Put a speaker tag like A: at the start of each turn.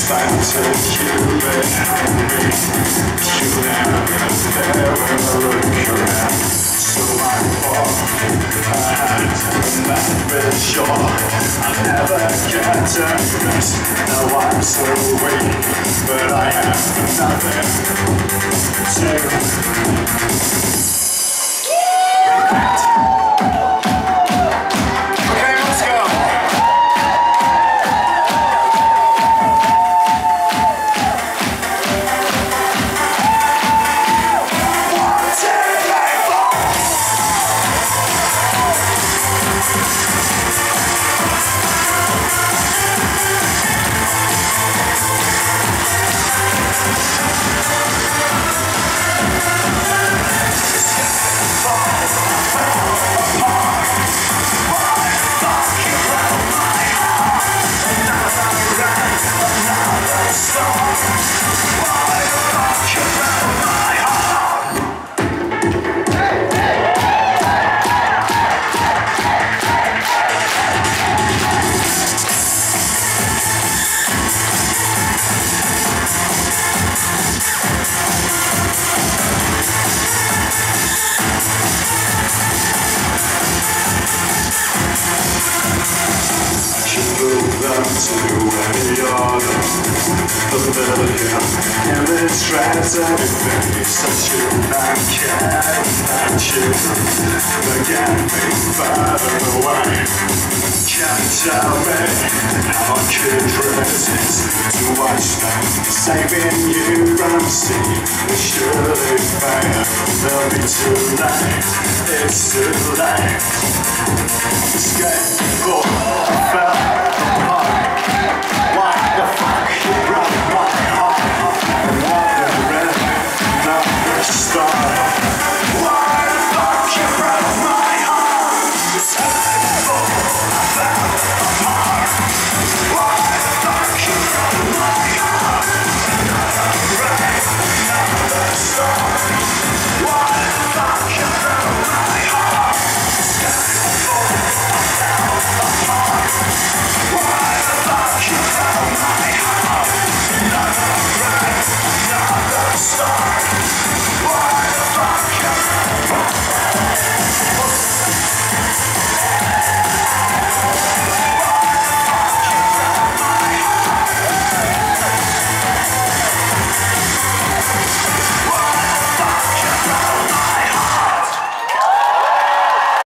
A: fancy you behind me. You never look around. So I fall, I had that bit sure I'll never get a rest. Now I'm so weak, but I have nothing to regret. To any other familiar image tries anything such you I can't find you again me farther away. Can't tell me how I could resist to watch them saving you from sea. Will surely fail, they'll be too late, it's too late. Escape.